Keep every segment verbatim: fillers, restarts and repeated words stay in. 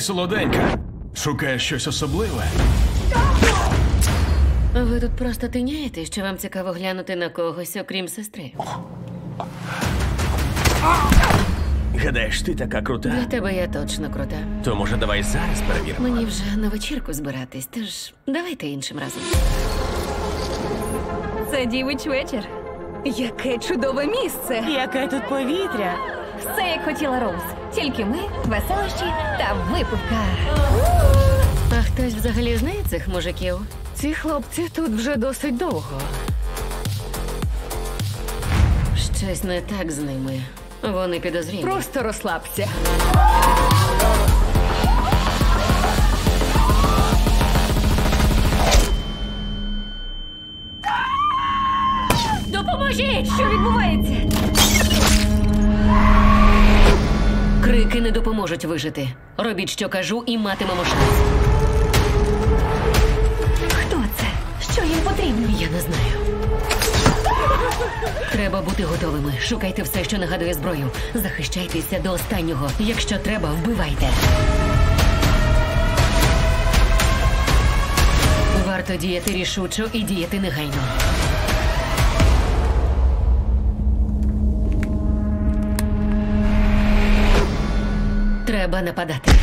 Гей, солоденька, шукаєш щось особливе? Ви тут просто тиняєте, що вам цікаво глянути на когось, окрім сестри. Гадаєш, ти така крута? Для тебе я точно крута. То може давай зараз перевіримо? Мені вже на вечірку збиратись, тож давайте іншим разом. Це дівич вечір. Яке чудове місце! Яке тут повітря. Все, як хотіла Роуз. Тільки ми, веселощі та випивка. А хтось взагалі знає цих мужиків? Ці хлопці тут вже досить довго. Щось не так з ними. Вони підозрілі. Просто розслабся. Допоможіть! Що відбувається? Крики не допоможуть вижити. Робіть, що кажу, і матимемо шанс. Хто це? Що їм потрібно? Я не знаю. Треба бути готовими. Шукайте все, що нагадує зброю. Захищайтеся до останнього. Якщо треба, вбивайте. Варто діяти рішучо і діяти негайно. Треба нападати.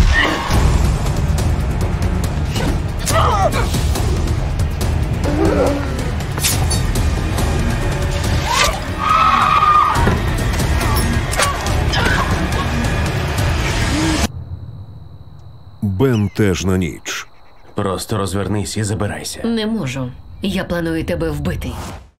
Бентежна ніч. Просто розвернись і забирайся. Не можу. Я планую тебе вбити.